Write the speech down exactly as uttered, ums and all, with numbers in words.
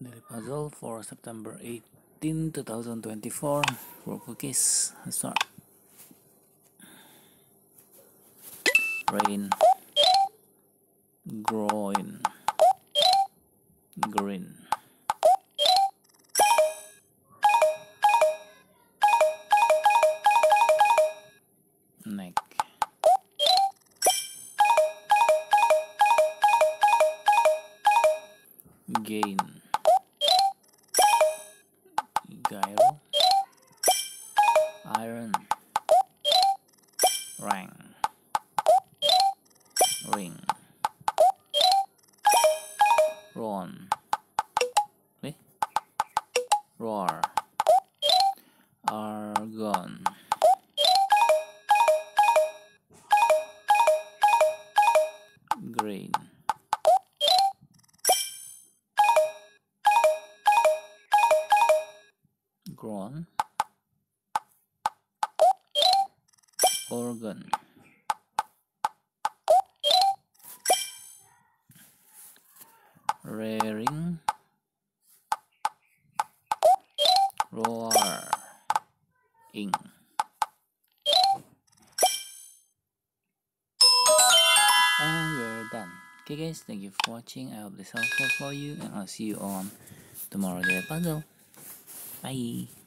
Daily puzzle for September eighteenth, two thousand twenty-four for cookies. Let's start. Rain, groin, green, neck, gain, gyro, iron, rang, ring, ron, eh? roar, argon, grain, groan, organ, raring, roar, ing. And we're done. Okay guys, thank you for watching. I hope this helpful for you, and I'll see you on tomorrow daily puzzle. Bye.